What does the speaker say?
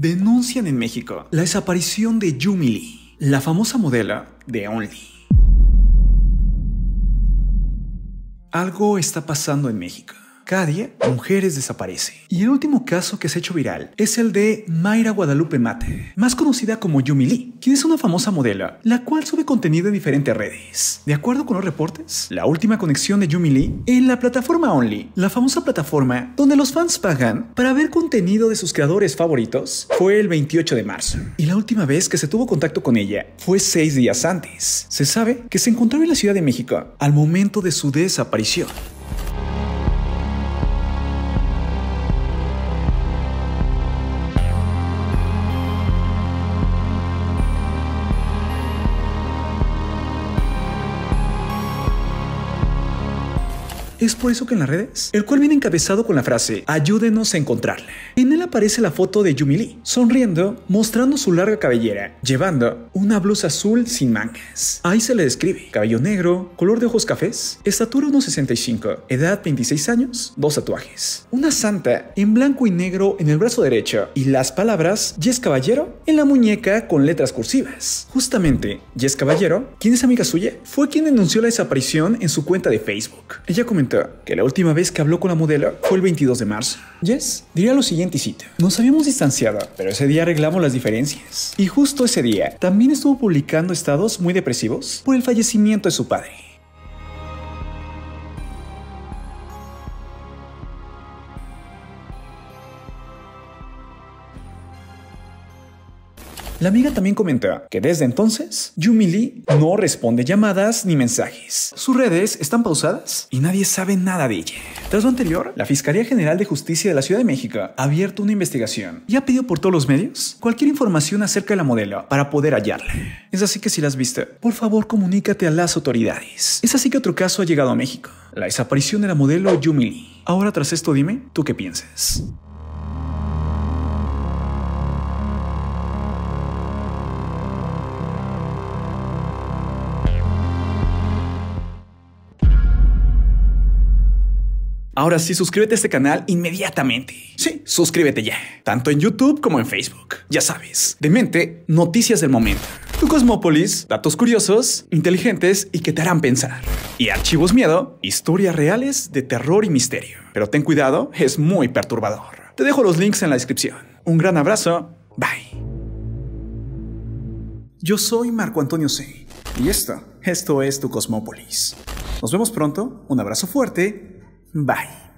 Denuncian en México la desaparición de Yumi Lee, la famosa modelo de Only. Algo está pasando en México. Cada día, mujeres desaparecen. Y el último caso que se ha hecho viral es el de Mayra Guadalupe Mate, más conocida como Yumi Lee, quien es una famosa modelo, la cual sube contenido en diferentes redes. De acuerdo con los reportes, la última conexión de Yumi Lee en la plataforma Only, la famosa plataforma donde los fans pagan para ver contenido de sus creadores favoritos, fue el 28 de marzo. Y la última vez que se tuvo contacto con ella fue 6 días antes. Se sabe que se encontraba en la Ciudad de México al momento de su desaparición. Es por eso que en las redes, el cual viene encabezado con la frase "ayúdenos a encontrarla". En él aparece la foto de Yumi Lee, sonriendo, mostrando su larga cabellera, llevando una blusa azul sin mangas. Ahí se le describe: cabello negro, color de ojos cafés, estatura 1,65, edad 26 años, 2 tatuajes. Una santa en blanco y negro en el brazo derecho y las palabras "Jess Caballero" en la muñeca con letras cursivas. Justamente, Jess Caballero, quien es amiga suya, fue quien denunció la desaparición en su cuenta de Facebook. Ella comentó que la última vez que habló con la modelo fue el 22 de marzo. Jess diría lo siguiente y cito: "Nos habíamos distanciado, pero ese día arreglamos las diferencias. Y justo ese día también estuvo publicando estados muy depresivos por el fallecimiento de su padre". La amiga también comentó que desde entonces, Yumi Lee no responde llamadas ni mensajes. Sus redes están pausadas y nadie sabe nada de ella. Tras lo anterior, la Fiscalía General de Justicia de la Ciudad de México ha abierto una investigación y ha pedido por todos los medios cualquier información acerca de la modelo para poder hallarla. Es así que si la has visto, por favor comunícate a las autoridades. Es así que otro caso ha llegado a México: la desaparición de la modelo Yumi Lee. Ahora, tras esto, dime, ¿tú qué piensas? Ahora sí, suscríbete a este canal inmediatamente. Sí, suscríbete ya, tanto en YouTube como en Facebook. Ya sabes, Demente, noticias del momento. Tu Cosmópolis, datos curiosos, inteligentes y que te harán pensar. Y Archivos Miedo, historias reales de terror y misterio. Pero ten cuidado, es muy perturbador. Te dejo los links en la descripción. Un gran abrazo, bye. Yo soy Marco Antonio C. Y esto es Tu Cosmópolis. Nos vemos pronto, un abrazo fuerte. Bye.